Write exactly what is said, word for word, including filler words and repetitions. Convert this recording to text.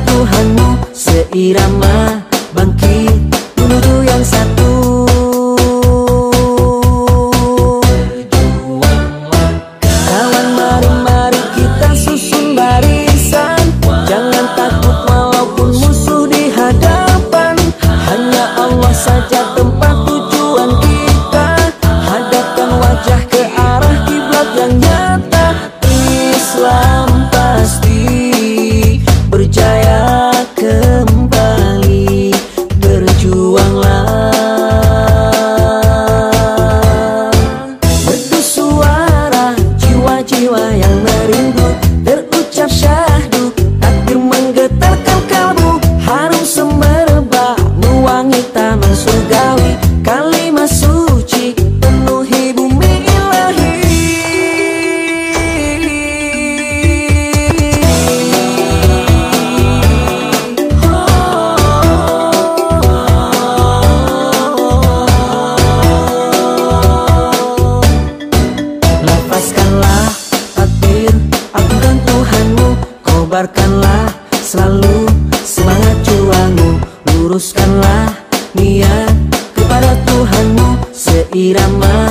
Tuhanmu seirama, bangkit menuju yang satu. Kawan, mari-mari kita susun barisan, jangan takut walaupun musuh di hadapan. Hanya Allah saja tempat tujuan kita, hadapkan wajah ke arah kiblat yang nyata. Islam pasti berjaya kembali, berjuanglah. Merdu suara jiwa-jiwa yang merindu, terucap syahdu, takbir menggetarkan kalbu, harum semerbak mewangi taman surgawi, kalimat suci penuhi bumi ilahi. Lapaskanlah takbir, agungkan Tuhanmu, kobarkanlah selalu semangat juangmu, luruskanlah niat kepada Tuhanmu seirama.